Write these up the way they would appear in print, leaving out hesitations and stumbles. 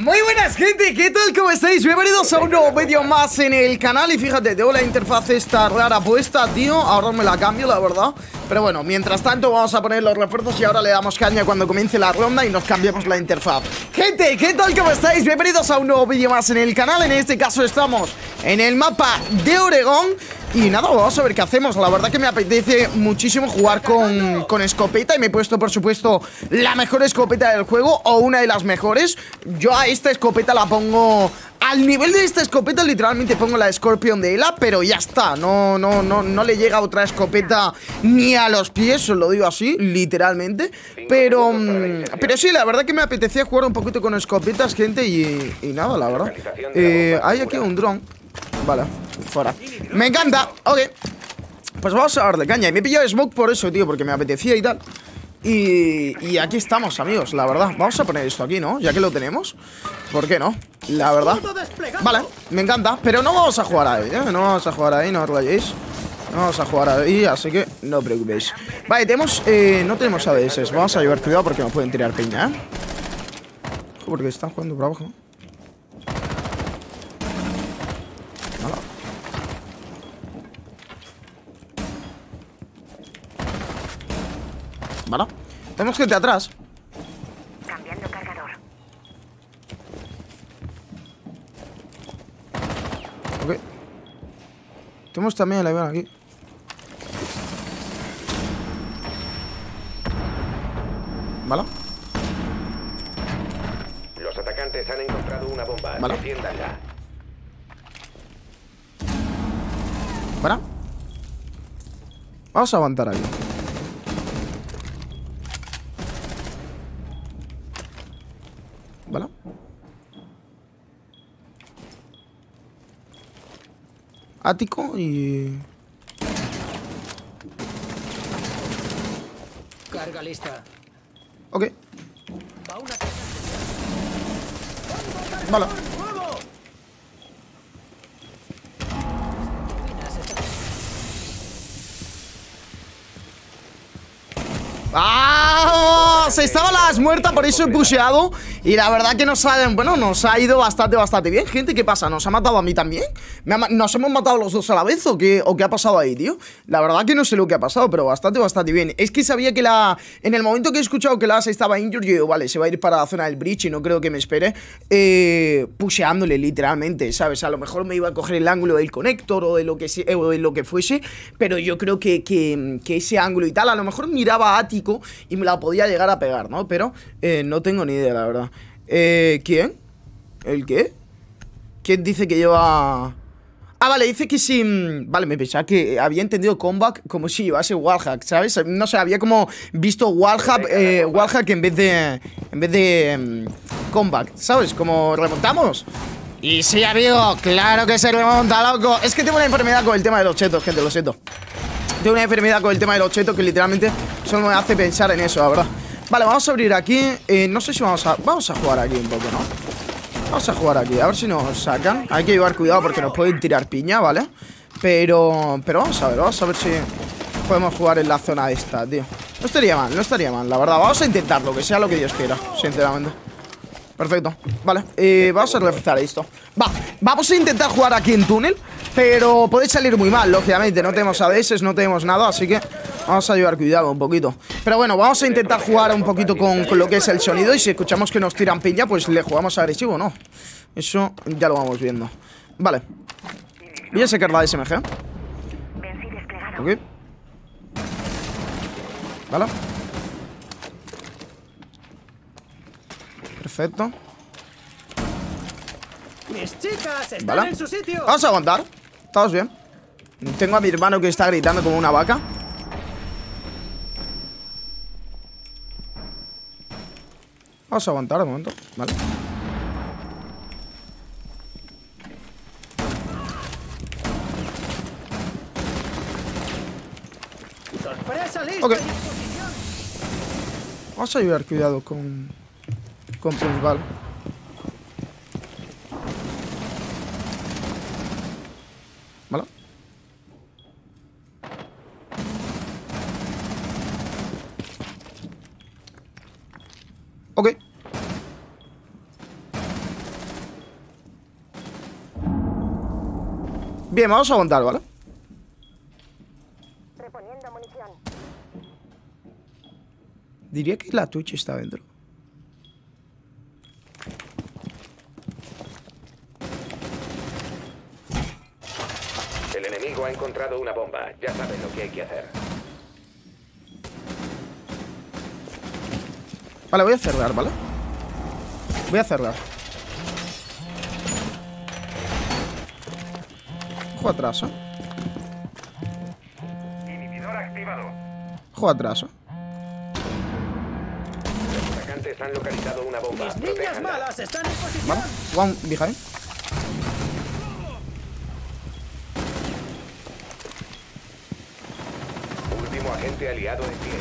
Muy buenas, gente, ¿qué tal? ¿Cómo estáis? Bienvenidos a un nuevo vídeo más en el canal. Y fíjate, tengo la interfaz esta rara puesta, tío. Ahora me la cambio, la verdad. Pero bueno, mientras tanto vamos a poner los refuerzos y ahora le damos caña cuando comience la ronda y nos cambiamos la interfaz. Gente, ¿qué tal? ¿Cómo estáis? Bienvenidos a un nuevo vídeo más en el canal. En este caso estamos en el mapa de Oregón. Y nada, vamos a ver qué hacemos. La verdad que me apetece muchísimo jugar con escopeta. Y me he puesto, por supuesto, la mejor escopeta del juego, o una de las mejores. Yo a esta escopeta la pongo... Al nivel de esta escopeta literalmente pongo la Scorpion de Ela, pero ya está. No le llega otra escopeta ni a los pies, os lo digo así, literalmente. Pero sí, la verdad que me apetecía jugar un poquito con escopetas, gente, y nada, la verdad. Hay aquí un dron. Vale, fuera. Me encanta, ok. Pues vamos a darle caña. Y me he pillado smoke por eso, tío, porque me apetecía y tal. Y aquí estamos, amigos, la verdad. Vamos a poner esto aquí, ¿no? Ya que lo tenemos. ¿Por qué no? La verdad. Vale, me encanta. Pero no vamos a jugar ahí, ¿eh? No vamos a jugar ahí, no os rayéis. No vamos a jugar ahí, así que no os preocupéis. Vale, tenemos... no tenemos ADS. Vamos a llevar cuidado porque nos pueden tirar piña, ¿eh? Porque están jugando por abajo. Vale. Tenemos gente atrás. Cambiando cargador. Ok. Tenemos también el avión aquí. Vale. Los atacantes han encontrado una bomba. Vale. Defiéndanla. Vale. Vamos a aguantar ahí. Vale. Ático y... Carga lista. Ok. Va una... Vale. ¡Vamos! Estaba las muertas, por eso he pusheado. Y la verdad que nos ha ido bastante bien. Gente, ¿qué pasa? ¿Nos ha matado a mí también? ¿Nos hemos matado los dos a la vez? ¿O qué ha pasado ahí, tío? La verdad que no sé lo que ha pasado, pero bastante bien. Es que sabía que en el momento que he escuchado que la ASA estaba injured, yo digo, vale, se va a ir para la zona del bridge y no creo que me espere. Pusheándole, literalmente, ¿sabes? A lo mejor me iba a coger el ángulo del conector o de lo que fuese. Pero yo creo que ese ángulo y tal, a lo mejor miraba a Ático y me la podía llegar a pegar, ¿no? Pero no tengo ni idea, la verdad. ¿Quién? ¿El qué? ¿Quién dice que lleva...? Ah, vale, dice que sí. Vale, me pensaba que había entendido comeback como si llevase wallhack, ¿sabes? No sé, había como visto wallhack en vez de comeback, ¿sabes? Como remontamos. Y sí, amigo, claro que se remonta, loco. Es que tengo una enfermedad con el tema de los chetos, gente, lo siento. Tengo una enfermedad con el tema de los chetos que literalmente solo me hace pensar en eso, la verdad. Vale, vamos a abrir aquí. No sé si vamos a jugar aquí un poco, ¿no? Vamos a jugar aquí, a ver si nos sacan. Hay que llevar cuidado porque nos pueden tirar piña, ¿vale? Pero vamos a ver si podemos jugar en la zona esta, tío. No estaría mal, la verdad. Vamos a intentarlo, que sea lo que Dios quiera, sinceramente. Perfecto, vale, vamos a reforzar esto. Vamos a intentar jugar aquí en túnel, pero puede salir muy mal, lógicamente. No tenemos ADS, no tenemos nada, así que vamos a llevar cuidado un poquito. Pero bueno, vamos a intentar jugar un poquito con lo que es el sonido. Y si escuchamos que nos tiran piña, pues le jugamos agresivo, ¿no? Eso ya lo vamos viendo. Vale. Voy a sacar la SMG. Ok. Vale. Perfecto. Mis chicas están Vale. en su sitio. Vamos a aguantar. Estamos bien. Tengo a mi hermano que está gritando como una vaca. Vamos a aguantar de momento. Vale. Sorpresa lista. Ok. y en posición. Vamos a llevar cuidado con principal. Vale. Ok. Bien, vamos a aguantar, ¿vale? Reponiendo munición. Diría que la Twitch está dentro. El enemigo ha encontrado una bomba. Ya saben lo que hay que hacer. Vale, voy a cerrar, ¿vale? Voy a cerrar. Ojo atrás, ¿eh? Inhibidor activado. Ojo atrás, ¿eh? Los atacantes han localizado una bomba. Mis niñas Protéjanla. malas están en posición. Vale, one behind. Último agente aliado en pie.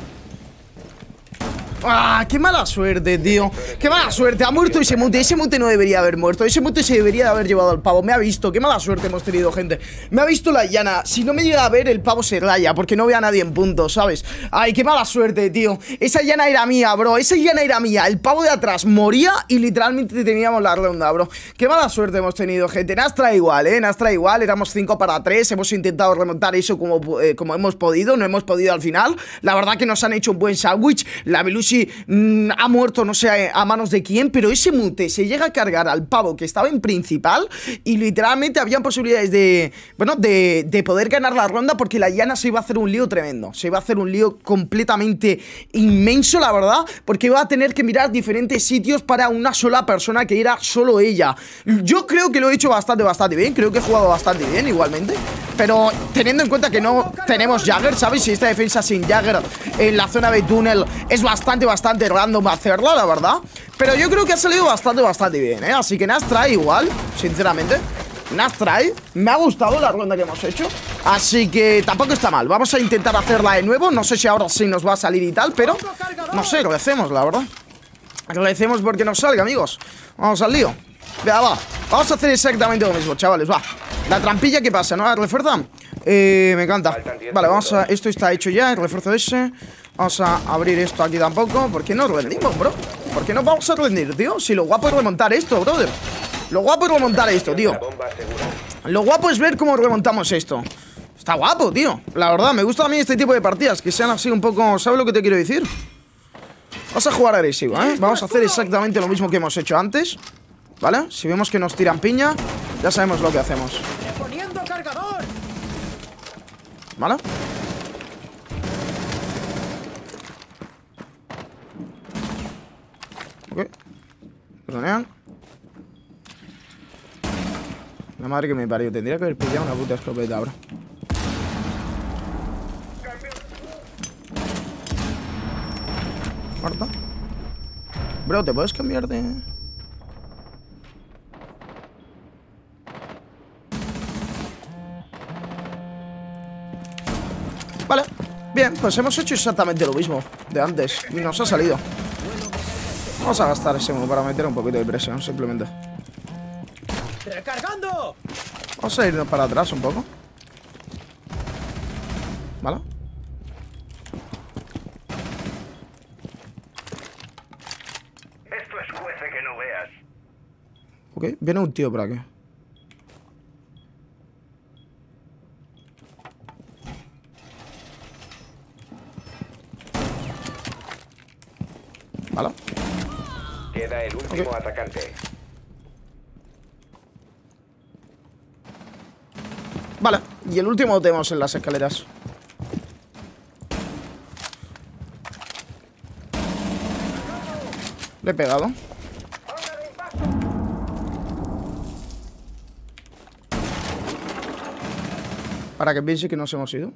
¡Ah! ¡Qué mala suerte, tío! ¡Qué mala suerte! Ha muerto ese mute. Ese mute no debería haber muerto. Ese mute se debería de haber llevado al pavo. Me ha visto. ¡Qué mala suerte hemos tenido, gente! Me ha visto la llana. Si no me llega a ver, el pavo se raya porque no ve a nadie en punto, ¿sabes? ¡Ay, qué mala suerte, tío! Esa llana era mía, bro. Esa llana era mía. El pavo de atrás moría y literalmente teníamos la ronda, bro. ¡Qué mala suerte hemos tenido, gente! Nastra igual, ¿eh? Nastra igual. Éramos 5 para 3. Hemos intentado remontar eso como hemos podido. No hemos podido al final. La verdad que nos han hecho un buen sándwich. La Belushi ha muerto, no sé a manos de quién, pero ese mute se llega a cargar al pavo que estaba en principal y literalmente habían posibilidades de, bueno, de poder ganar la ronda porque la llana se iba a hacer un lío tremendo. Se iba a hacer un lío completamente inmenso, la verdad, porque iba a tener que mirar diferentes sitios para una sola persona que era solo ella. Yo creo que lo he hecho bastante bien, creo que he jugado bastante bien igualmente, pero teniendo en cuenta que no tenemos Jagger, ¿sabes? Si esta defensa sin Jagger en la zona de túnel es bastante random hacerla, la verdad. Pero yo creo que ha salido bastante bien, ¿eh? Así que Nastra igual, sinceramente. Nastra, me ha gustado la ronda que hemos hecho. Así que tampoco está mal. Vamos a intentar hacerla de nuevo. No sé si ahora sí nos va a salir y tal, pero no sé, recemos, la verdad. Recemos porque nos salga, amigos. Vamos al lío. Venga, va. Vamos a hacer exactamente lo mismo, chavales, va. La trampilla, ¿qué pasa? ¿No? ¿Refuerza? Me encanta. Vale, vamos a... Esto está hecho ya, el refuerzo ese. Vamos a abrir esto aquí tampoco. ¿Por qué no rendimos, bro? ¿Por qué no vamos a rendir, tío? Si lo guapo es remontar esto, brother. Lo guapo es remontar esto, tío. Lo guapo es ver cómo remontamos esto. Está guapo, tío. La verdad, me gusta a mí este tipo de partidas, que sean así un poco... ¿Sabes lo que te quiero decir? Vamos a jugar agresivo, ¿eh? Vamos a hacer exactamente lo mismo que hemos hecho antes, ¿vale? Si vemos que nos tiran piña, ya sabemos lo que hacemos. Reponiendo cargador. ¿Vale? Ok. Perdonean. La madre que me parió. Tendría que haber pillado una puta escopeta ahora. Muerto. Bro, ¿te puedes cambiar de...? Vale. Bien, pues hemos hecho exactamente lo mismo de antes. Y nos ha salido. Vamos a gastar ese move para meter un poquito de presión, simplemente. ¡Recargando! Vamos a irnos para atrás un poco. ¿Vale? Esto es juece que no veas. Ok, viene un tío por aquí. ¿Vale? Queda el último atacante. Vale, y el último lo tenemos en las escaleras. Le he pegado. Para que piense que nos hemos ido.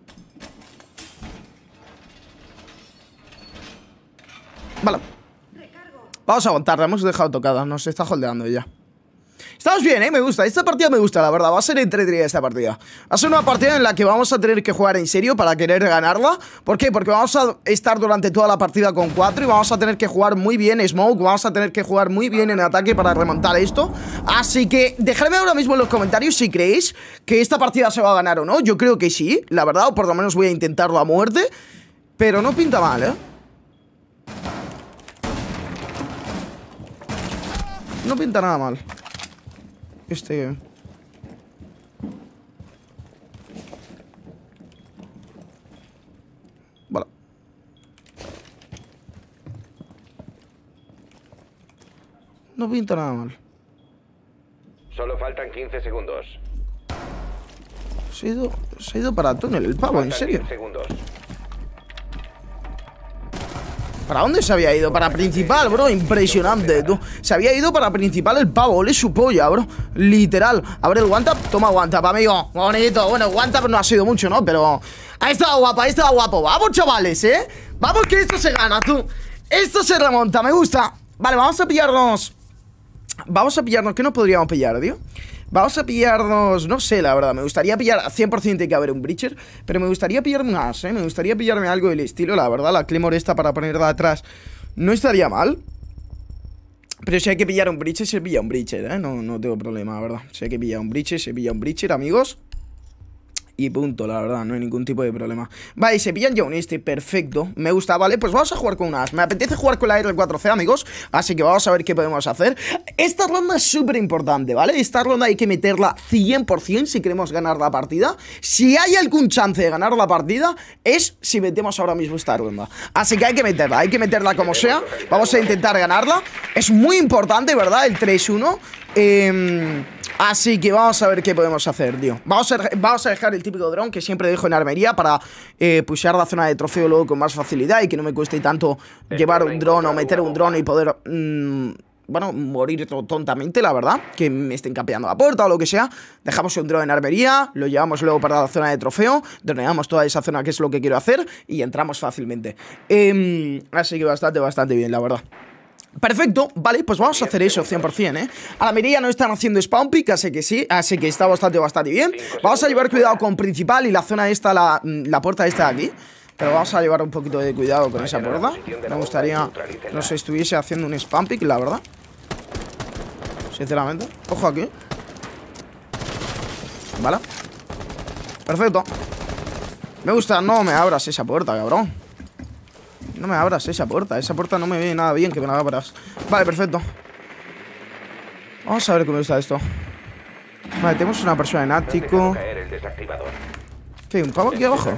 Vale. Vamos a aguantar, la hemos dejado tocada. Nos está holdeando ya. Estamos bien, me gusta, esta partida me gusta, la verdad. Va a ser entretenida esta partida. Va a ser una partida en la que vamos a tener que jugar en serio para querer ganarla. ¿Por qué? Porque vamos a estar durante toda la partida con 4 y vamos a tener que jugar muy bien Smoke. Vamos a tener que jugar muy bien en ataque para remontar esto. Así que dejadme ahora mismo en los comentarios si creéis que esta partida se va a ganar o no. Yo creo que sí, la verdad, o por lo menos voy a intentarlo a muerte. Pero no pinta mal, No pinta nada mal. No pinta nada mal. Solo faltan 15 segundos. Se ha ido para túnel el pavo, ¿en Faltan serio? 10 segundos. ¿Para dónde se había ido? Para principal, bro. Impresionante, tú. Se había ido para principal el pavo. Ole su polla, bro. Literal. Abre el one tap. Toma one tap, amigo. Bonito. Bueno, one tap no ha sido mucho, ¿no? Pero ha estado guapo, ha estado guapo. Vamos, chavales, ¿eh? Vamos que esto se gana, tú. Esto se remonta, me gusta. Vale, vamos a pillarnos. ¿Qué nos podríamos pillar, tío? Vamos a pillarnos, no sé, la verdad. Me gustaría pillar, 100% tiene que haber un breacher. Pero me gustaría pillarme más, me gustaría pillarme algo del estilo, la verdad. La Claymore esta para ponerla atrás no estaría mal. Pero si hay que pillar un breacher, se pilla un breacher, no tengo problema, la verdad. Si hay que pillar un breacher, se pilla un breacher, amigos. Y punto, la verdad, no hay ningún tipo de problema. Vale, se pillan ya un perfecto. Me gusta, vale, pues vamos a jugar con unas. Me apetece jugar con la R4C, amigos. Así que vamos a ver qué podemos hacer. Esta ronda es súper importante, ¿vale? Esta ronda hay que meterla 100% si queremos ganar la partida. Si hay algún chance de ganar la partida, es si metemos ahora mismo esta ronda. Así que hay que meterla como sea. Vamos a intentar ganarla. Es muy importante, ¿verdad? El 3-1. Así que vamos a ver qué podemos hacer, tío. Vamos a dejar el típico dron que siempre dejo en armería para pushear la zona de trofeo luego con más facilidad y que no me cueste tanto llevar un dron o meter un dron y poder, bueno, morir tontamente, la verdad. Que me estén capeando la puerta o lo que sea. Dejamos un dron en armería, lo llevamos luego para la zona de trofeo, droneamos toda esa zona que es lo que quiero hacer y entramos fácilmente. Así que bastante bien, la verdad. Perfecto, vale, pues vamos a hacer eso 100%, ¿eh? A la mirilla no están haciendo spawn pick, así que sí, así que está bastante bien. Vamos a llevar cuidado con principal y la zona esta, la puerta esta de aquí. Pero vamos a llevar un poquito de cuidado con esa puerta. Me gustaría que nos estuviese haciendo un spam pick, la verdad. Sinceramente. Ojo aquí. Vale. Perfecto. Me gusta, no me abras esa puerta, cabrón. No me abras esa puerta no me ve nada bien que me la abras. Vale, perfecto. Vamos a ver cómo está esto. Vale, tenemos una persona en ático. ¿Qué? ¿Un pavo aquí abajo?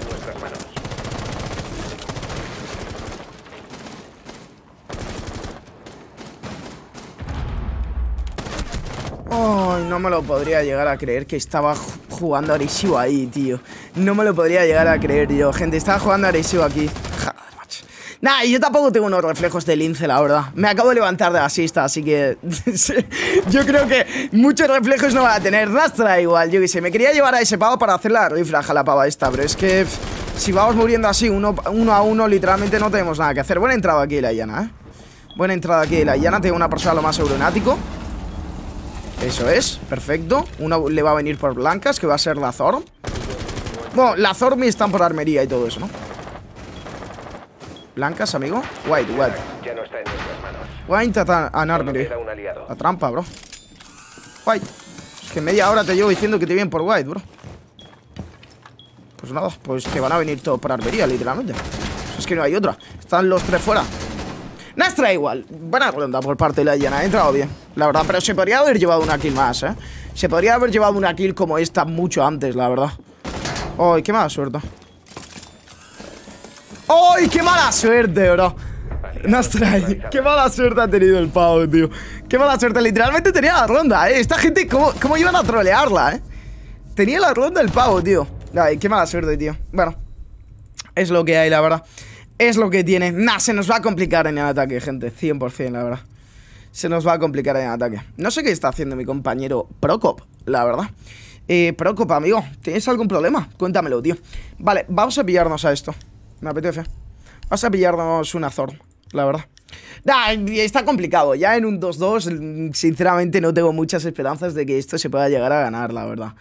Ay, no me lo podría llegar a creer que estaba jugando agresivo ahí, tío. No me lo podría llegar a creer, tío. Gente, estaba jugando agresivo aquí. Joder, macho. Nah, yo tampoco tengo unos reflejos de lince, la verdad. Me acabo de levantar de la siesta, así que yo creo que muchos reflejos no van a tener. Rastra igual, yo qué sé. Me quería llevar a ese pavo para hacer la rifraja a la pava esta, pero es que si vamos muriendo así uno a uno, literalmente no tenemos nada que hacer. Buena entrada aquí de la llana, Buena entrada aquí de la llana. Tengo una persona lo más seguro en ático. Eso es, perfecto. Uno le va a venir por blancas, que va a ser la Zorm. Bueno, la Zorm están por armería y todo eso, ¿no? Blancas, amigo. White. Ya no está en nuestras manos. White an armery. La trampa, bro. White. Es que media hora te llevo diciendo que te vienen por White, bro. Pues nada, pues te van a venir todos por armería, literalmente. Es que no hay otra. Están los tres fuera. Nastra igual, buena ronda por parte de la llana, ha entrado bien, la verdad, pero se podría haber llevado una kill más, Se podría haber llevado una kill como esta mucho antes, la verdad. ¡Ay, qué mala suerte! ¡Ay, qué mala suerte, bro! Nastra, qué mala suerte ha tenido el pavo, tío. Qué mala suerte, literalmente tenía la ronda, Esta gente, ¿cómo iban a trolearla, Tenía la ronda el pavo, tío. Ay, qué mala suerte, tío. Bueno, es lo que hay, la verdad. Es lo que tiene. Nah, se nos va a complicar en el ataque, gente. 100%, la verdad. Se nos va a complicar en el ataque. No sé qué está haciendo mi compañero Prokop, la verdad. Prokop, amigo, ¿tienes algún problema? Cuéntamelo, tío. Vale, vamos a pillarnos a esto. Me apetece. Vamos a pillarnos una Zorm, la verdad. Nah, está complicado. Ya en un 2-2, sinceramente, no tengo muchas esperanzas de que esto se pueda llegar a ganar, la verdad.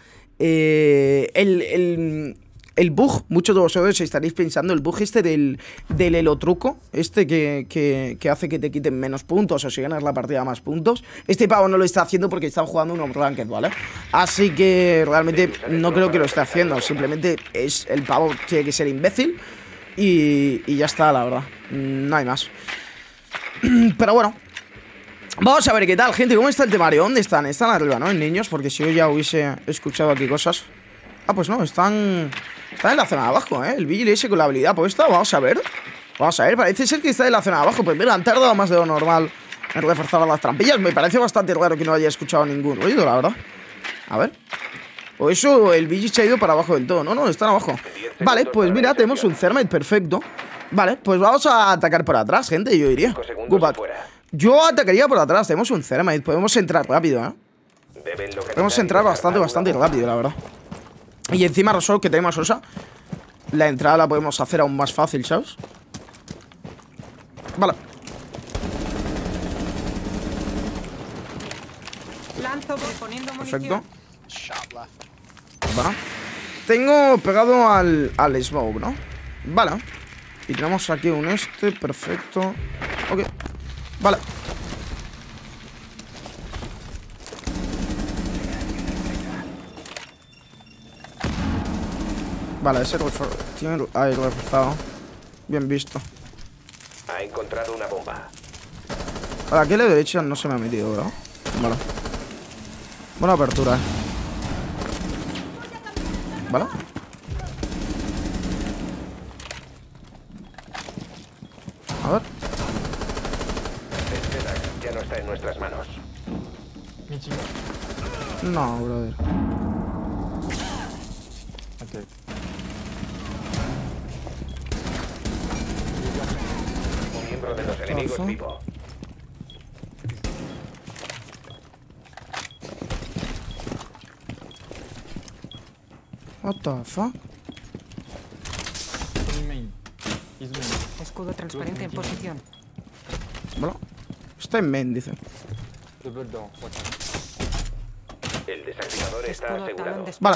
El bug, muchos de vosotros estaréis pensando, el bug este del elotruco, este que hace que te quiten menos puntos o si ganas la partida más puntos. Este pavo no lo está haciendo porque está jugando un ranked, ¿vale? Así que realmente no creo que lo esté haciendo, simplemente es el pavo tiene que ser imbécil y ya está, la verdad. No hay más. Pero bueno, vamos a ver qué tal, gente. ¿Cómo está el temario? ¿Dónde están? Están arriba, ¿no? En niños, porque si yo ya hubiese escuchado aquí cosas. Ah, pues no, están en la zona de abajo, El Vigil ese con la habilidad puesta. Vamos a ver, parece ser que está en la zona de abajo. Pues mira, han tardado más de lo normal reforzar las trampillas. Me parece bastante raro que no haya escuchado ningún ruido, la verdad. A ver. O eso, el BG se ha ido para abajo del todo. No, están abajo. Vale, pues mira, tenemos un Thermite perfecto. Vale, pues vamos a atacar por atrás, gente, yo diría. Yo atacaría por atrás, tenemos un Thermite. Podemos entrar rápido, ¿eh? Podemos entrar bastante rápido, la verdad. Y encima nosotros que tenemos Osa, la entrada la podemos hacer aún más fácil, ¿sabes? Vale. Lanzo poniendo Perfecto. Vale. Tengo pegado al smoke, ¿no? Vale. Y tenemos aquí un perfecto. Ok. Vale. Vale, ese tiene ahí reforzado. Bien visto. Ha encontrado una bomba. Vale, aquí a la derecha no se me ha metido, bro. Vale. Buena apertura. Vale. A ver. Ya no está en nuestras manos. No, brother. Okay. Un miembro de los enemigos vivo. What the fuck? Escudo transparente en posición. Bueno, está en main, dice. El desactivador está asegurado. Vale.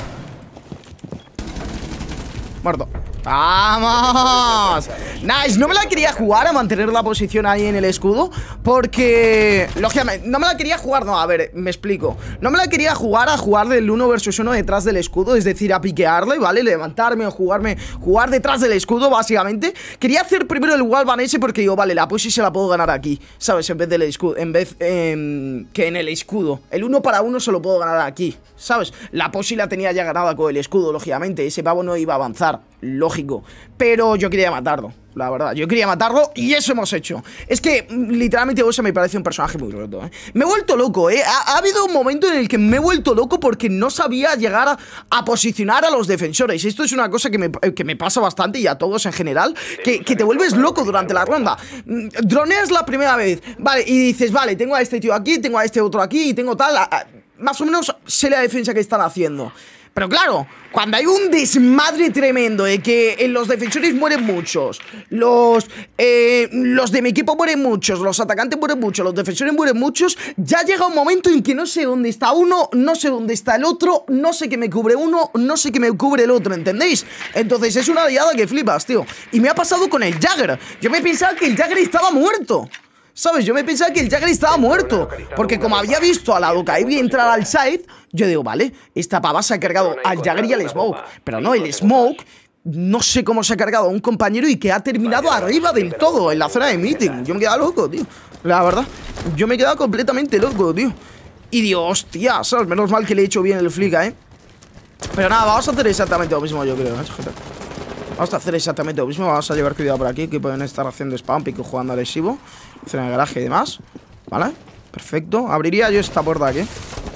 Muerto. ¡Vamos! Nice, no me la quería jugar a mantener la posición ahí en el escudo porque, lógicamente, no me la quería jugar, no, a ver, me explico. No me la quería jugar a jugar del 1 versus 1 detrás del escudo, es decir, a piquearle, ¿vale? Levantarme o jugar detrás del escudo, básicamente. Quería hacer primero el wallbang ese porque digo, vale, la pussy se la puedo ganar aquí, ¿sabes? En vez del escudo, que en el escudo. El 1 para 1 se lo puedo ganar aquí, ¿sabes? La pussy la tenía ya ganada con el escudo, lógicamente. Ese pavo no iba a avanzar, lógico. Pero yo quería matarlo, la verdad. Yo quería matarlo y eso hemos hecho. Es que, literalmente, Osa me parece un personaje muy roto, ¿eh? Me he vuelto loco, ¿eh? Ha habido un momento en el que me he vuelto loco porque no sabía llegar a posicionar a los defensores. Esto es una cosa que me pasa bastante y a todos en general, que te vuelves loco durante la ronda. Droneas la primera vez, vale, y dices, vale, tengo a este tío aquí, tengo a este otro aquí y tengo tal... Más o menos sé la defensa que están haciendo. Pero claro, cuando hay un desmadre tremendo de que los defensores mueren muchos, los de mi equipo mueren muchos, los atacantes mueren muchos, los defensores mueren muchos, ya llega un momento en que no sé dónde está uno, no sé dónde está el otro, no sé qué me cubre uno, no sé qué me cubre el otro, ¿entendéis? Entonces es una liada que flipas, tío. Y me ha pasado con el Jagger. Yo me pensaba que el Jagger estaba muerto, ¿sabes? Yo me pensaba que el Jagger estaba muerto porque como había visto a la Dokkaebi entrar al side, yo digo, vale, esta pava se ha cargado al Jagger y al Smoke. Pero no, el Smoke, no sé cómo se ha cargado a un compañero y que ha terminado arriba del todo, en la zona de meeting. Yo me he quedado loco, tío. La verdad, yo me he quedado completamente loco, tío. Y digo, hostia, ¿sabes? Menos mal que le he hecho bien el flick, ¿eh? Pero nada, vamos a hacer exactamente lo mismo, yo creo, ¿eh? Vamos a hacer exactamente lo mismo. Vamos a llevar cuidado por aquí, que pueden estar haciendo spam, pico, jugando agresivo, zona de garaje y demás. Vale, perfecto. Abriría yo esta puerta aquí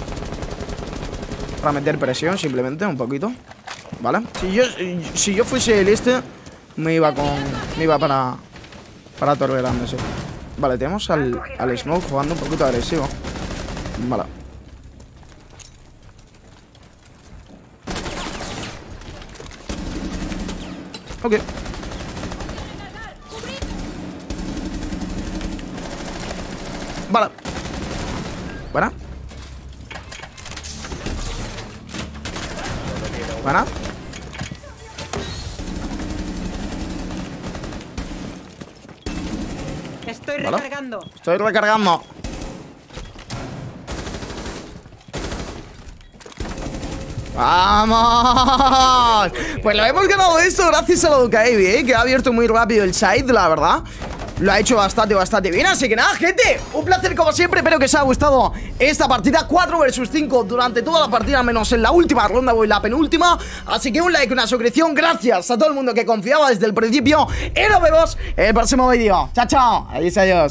para meter presión, simplemente, un poquito. Vale, si yo fuese el me iba para Torberando, sí. Vale, tenemos al Smoke jugando un poquito agresivo. Vale. Ok. Vale. Buena. Buena. Estoy recargando. Estoy recargando. ¡Vamos! Pues lo hemos ganado esto gracias a la Dokkaebi, que ha abierto muy rápido el side, la verdad. Lo ha hecho bastante bien. Así que nada, gente, un placer como siempre. Espero que os haya gustado esta partida 4 versus 5 durante toda la partida, menos en la última ronda o en la penúltima. Así que un like, una suscripción. Gracias a todo el mundo que confiaba desde el principio. Y nos vemos en el próximo vídeo. Chao, chao. Adiós, adiós.